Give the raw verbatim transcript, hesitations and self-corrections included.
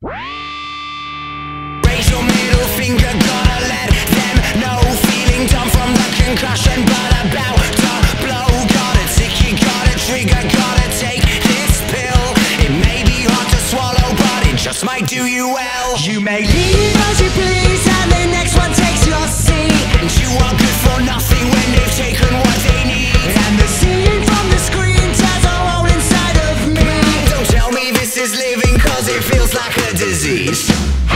Raise your middle finger, gotta let them know. Feeling dumb from the concussion, but about to blow. Gotta tick, you gotta trigger, gotta take this pill. It may be hard to swallow, but it just might do you well. You may leave as you please, and the next one takes your seat. And you are good for nothing when they've taken what they need. And the scene from the screen tears a hole inside of me. Don't tell me this is living, cause it feels like a disease.